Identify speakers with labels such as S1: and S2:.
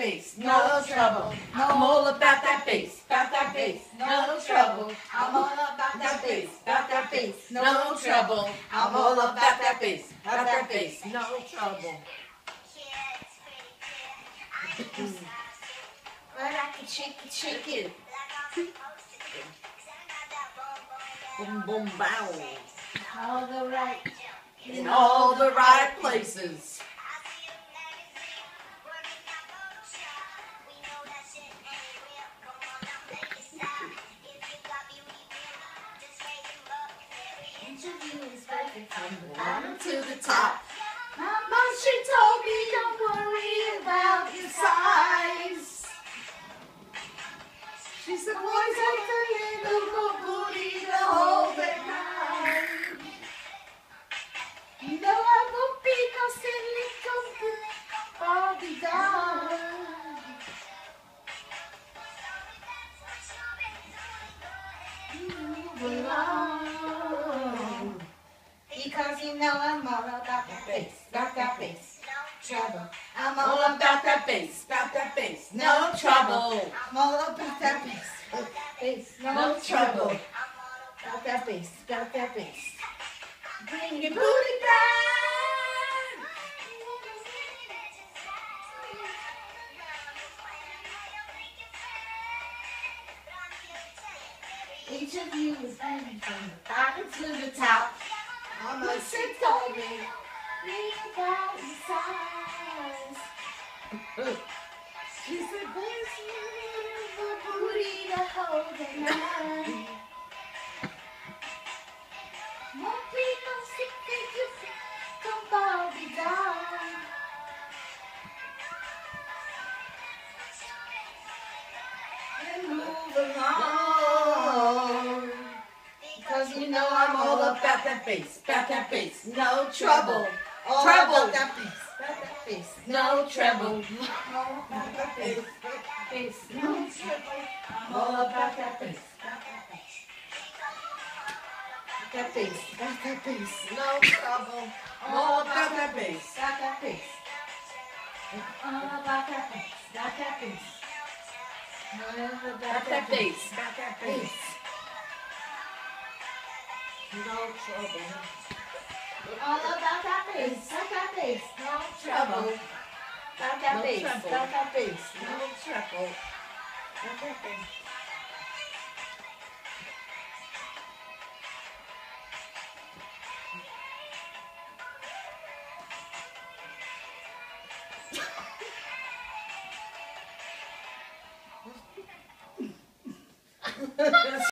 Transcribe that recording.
S1: bass, no trouble. I'm all about that bass, no trouble. I'm all about that bass, no trouble. I'm all about that bass, no trouble. But I can shake it. Boom, boom, bow. In all the right places. From the bottom to the top. Mama, she told me don't worry about your size. She said, boys like a little booty to hold at night. No, I won't be no silly company, I'll be gone. Move along. Because you know I'm all about that bass, trouble. I'm all about that bass, no trouble. I'm all about that bass, no trouble. Got that bass. Bring your booty back. Each of you is banging from the bottom to the top. Mama, she told me, read about your size. She said, there's a booty to hold at night. Won't be no secret, you come fall be gone. And move along. Because you know I'm all about that bass, no trouble. All about that bass, no trouble. All about that bass, no trouble. I'm all about that bass, that bass, no trouble. I'm all about that bass, all about that bass, all about that bass. No trouble. All about that bass, no trouble. Got that bass, no trouble. Got that bass.